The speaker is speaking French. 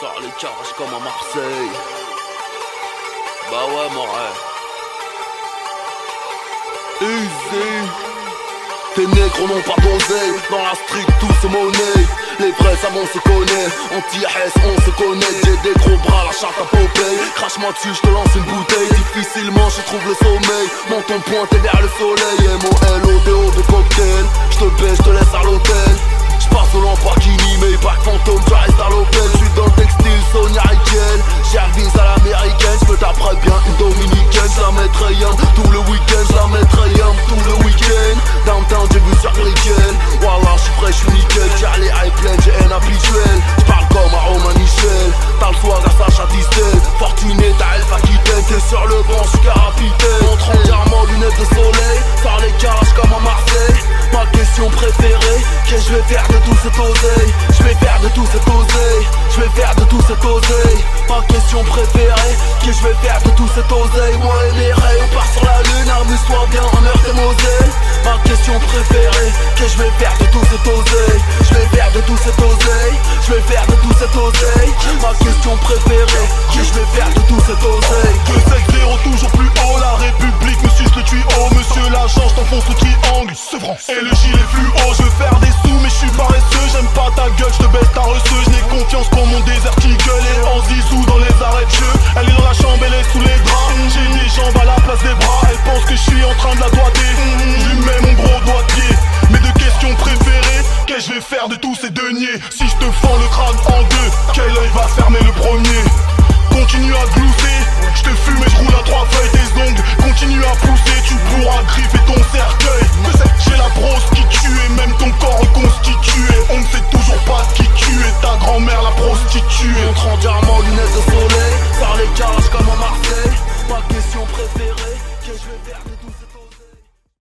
sort les carages comme à Marseille. Bah ouais, mon rêve. Easy. Tes négros n'ont pas d'oseille. Dans la street tout se monnaie. Les vrais savants se connaissent. Anti-S on se connaît. J'ai des gros bras, la charte à Popeye. Crache-moi dessus, je te lance une bouteille. Difficilement je trouve le sommeil. Monte ton pointé vers le soleil. MOLODO de cocktail. Je te baisse, je te laisse à l'hôtel. J'passe au Lamborghini, mais pas fantôme, tu restes à l'hôtel. J'suis dans le textile, Sonia Riquel. J'service à l'américaine, j'me taperais bien une dominicaine. J'la mettrais yam tout le week-end, j'la mettrais yam tout le week-end. Downtown, j'ai vu sur Brickell. Wallah, j'suis frais, j'suis nickel. J'ai les high planes, j'ai un habituel. J'parle comme à Romain Michel. T'as le soir à Sacha Distel. Fortuné, t'as Elf Aquitaine. T'es sur le banc, j'suis capitaine. Montre en diamant, lunettes de soleil. Sors les carages comme à Marseille. Ma question préférée, qu'est-ce que je vais faire de tout cet oseille? Je vais faire de tout cet oseille. Je vais faire de tout cet oseille. Ma question préférée, qu'est-ce que je vais faire de tout cet oseille? Moi et mes rêves, on part sur la lune, amuse-toi bien en Meurthe et Moselle. Ma question préférée, qu'est-ce que je vais faire de tout cet oseille? Je vais faire de tout cet oseille. Je vais faire de tout cet oseille. Ma question préférée, qu'est-ce que je vais faire de tout cet oseille? 2-7-0 toujours plus haut, la République me suce le tuyau. Monsieur l'agent, je t'enfonce le triangle, Sevran. Et le gilet fluo, je veux faire des sous mais je suis paresseux. J'aime pas ta gueule, je te baisse ta reçue. Je n'ai confiance qu'en mon désert Eagle. Et